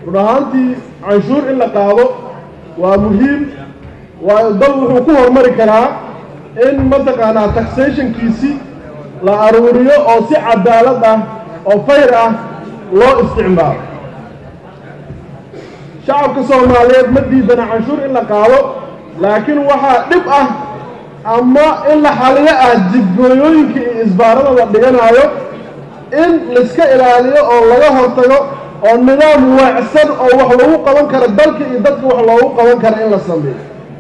رهانتي عشور إلا قاضو ومهم ويضل حكومة مريكا إن مثلا تاكسيشن كيسي لا أروريو أو سي عدالة أو فيرة لو استعمال شعب كصوماليات مدي بنا عشور إلا قاضو لكن وحا نبقى أما إلا حاليا جدوينك إسبارنا ودينا إن لسكا إلاليو أو لغا هورتاغو أو نظام وعسن أو وحلوه قوان كرا دالك إدادك وحلوه قوان كرا إلا سمي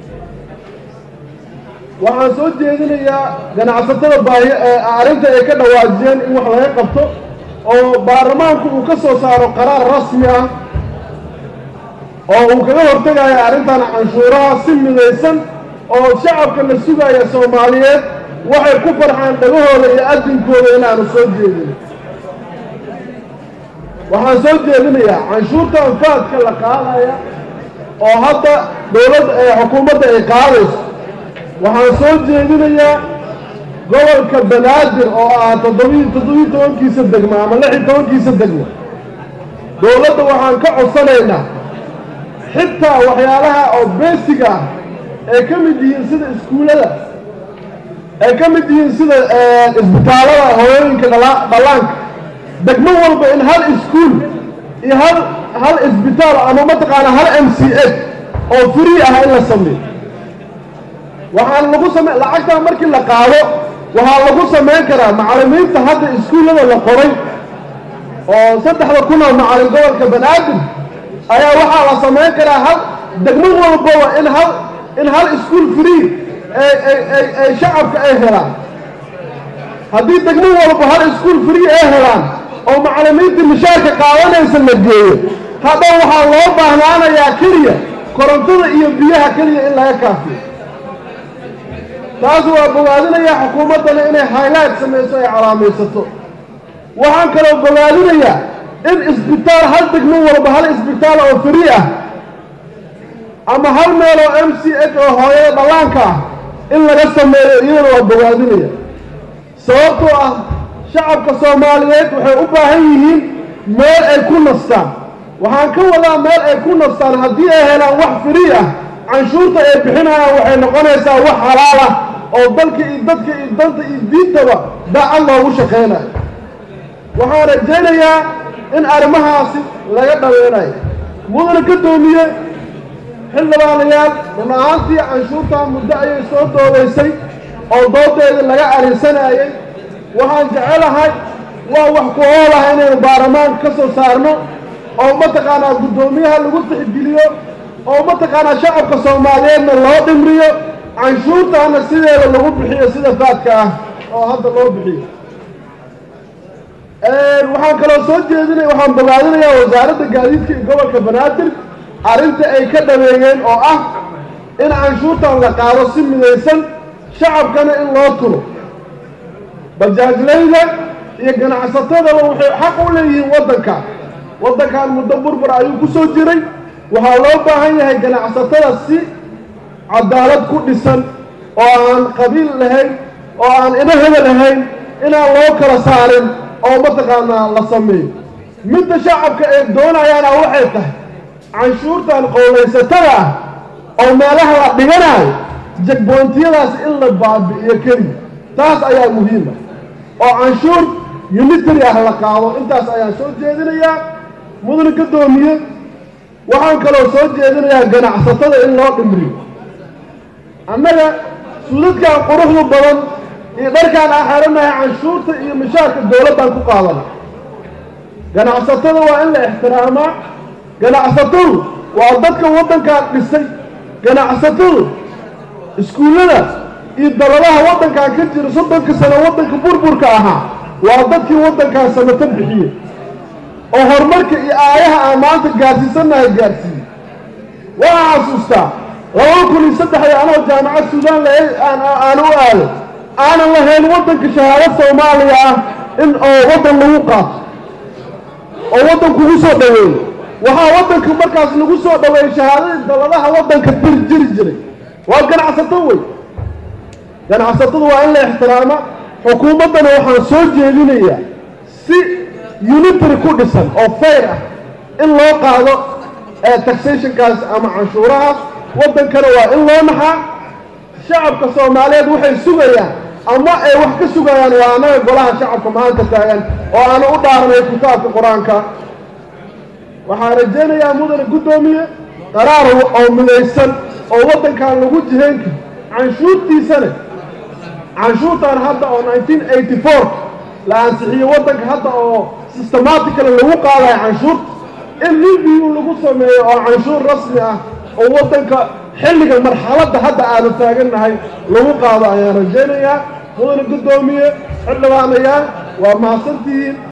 waxaan soo jeedinayaa ganacsatada arrinta ay ka dhawaajiyeen in wax laga qabto oo baarlamaanku uu ka soo saaro qaraar rasmi ah oo uu kaga hortagayo arrintan canshuuraha si midaysan oo shacabka la sugaya Soomaaliyeed waxay ku farxaan dhagahooda iyo adinkooda inaanu soo jeedin waxaan soo jeedinayaa canshuurta anfaadka la qaadaya oo hadda dawladda xukuumadda ay qaadayso waxaan soo jeedinayaa gobolka Banaadir oo ah 17 degmo ama 16 degmo dawladda waxaan ka codsanaynaa xitaa waxyaalaha oo basic ah ee ka mid yihiin sida iskuulada ee ka mid yihiin sida isbitaalada hooyooyinka dhallaanka degmo walba in hal iskuul iyo hal isbitaal ama mataqaana hal MCH oo free ah in la sameeyo waxaan lagu sameeyay lacagta markii la qaado waxa lagu sameyn karaa macallimiinta hadda iskuulada la qoray oo 3,000 macallin gobolka Banaadir ayaa waxa la sameyn karaa hal degmo walba in hal iskuul free ay shacabka ay helaan haddii degmo walba hal iskuul free ay helaan oo macallimiinta mushaarka qaadanaysa la geeyo hadda waxa loo baahnaanayaa kaliya korontada iyo biyaha kaliya in laga kaafiyo taas waa bogaadinaya xukuumadana inay highlight sameeyso ay calaamaysato waxaan kale bogaadinaya in isbitaal hal degmo walba hal isbitaal oo free ah ama hal meel oo MCH oo hooyada dhallaanka ah in laga sameeyo iyadoo waa bogaadinaya sababtoo ah shacabka Soomaaliyeed waxay u baahan yihiin meel ay ku nastaan waxaan ka wadaa meel ay ku nastaan haddii ay helaan wax free ah canshuurta ay bixinayaan waxay noqonaysaa wax xalaal ah oo dalka iyo dadka iyo danta iyo diintaba daacad loogu shaqeynayo waxaan rajaynayaa in arrimahaasi laga dhaweynayo mudana ka doomiye xildhibaanayaal run ahaantii canshuurta muddo ayay soo doodaysay oo doodeeda laga arinsanayay waxaan jecelahay waa wax ku ool ah inaynu baarlamaanka ka soo saarno oo mataqaanaa guddoomiyaha lagu tixgeliyo oo mataqaanaa shacabka Soomaaliyeedna loo dhimriyo canshuurtaana sideeda lagu bixiyo sida faadka ah oo hadda loo bixiyo waxaan kaloo soo jeedinay waxaan bogaadinayaa wasaaradda gaadiidka iyo gobolka Banaadir arrinta ay ka dhaweeyeen oo ah in canshuurtan la qaado si midaysan shacabkana in loo turo bajaajlayda iyo ganacsatada waxay xaq u leeyihiin waddankan muddo burbur ayuu ku soo jiray waxaa loo baahan yahay ganacsatada si cadaalad ku dhisan oo aan qabiil lahayn oo aan inaheeda lahayn inaan loo kala saarin oo mataqaanaa la sameeyo midda shacabka ay doonayaana waxay tahay canshuurtan qowlaysatada ah oo meelaha la dhiganayo jagbontiyadaas in la baabi'iyo keliya taas ayaa muhiim ah oo canshuur unitary ah la qaado intaas ayaan soo jeedinayaa mudana ka doomiye waxaan kaloo soo jeedinayaa ganacsatada in loo dhimriyo annaga suudadkan quruxda badan iyo dharkaan aan xiranahay canshuurta iyo mushaarka dowladdan ku qaadana ganacsatada waa in la ixtiraamaa ganacsatadu waa dadka waddankan dhisay ganacsatadu iskuullada iyo daladaha waddankan ka jira 30 sano waddanka burburka ahaa waa dadkii waddankan samato bixiyey oo horumarka iyo aayaha aan maanta gaarsiisanahay gaarsiiyey waxaan xasuustaa 2003 anoo jaamacad Suudaan aan u aaday aanan lahayn waddanka shahaado Soomaaliya ah in oo waddan lagu qaato oo waddan kugu soo dhaweeyo waxaa waddanka markaas lagu soo dhaweeyay shahaadada daladaha waddanka jiri jiray waa ganacsato way ganacsatada waa in la ixtiraama xukuumaddana waxaan soo jeedinayaa si unitary ku dhisan oo fair ah in loo qaado taxation kaas ama canshuurahaas waddankana waa in loo naxaa shacabka Soomaaliyeed waxay sugayaan ama ay wax ka sugayaan waa anaga golaha shacabka maanta taagan oo aan u dhaaranay kitaabka Quraanka waxaan rajaynayaa mudane gudoomiye qaraar oo midaysan oo waddankan lagu jiheen canshuurtiisana canshuurtan hadda oo 1984 la ansixiyay waddanka hadda oo systematically lagu qaaday canshuur in review lagu sameeyo oo canshuur rasmi ah oo waddanka xilliga marxaladda hadda aanu taaganahay lagu qaado ayaan rajaynayaa mudane gudoomiye xildhibaanayaal waa mahadsantihiin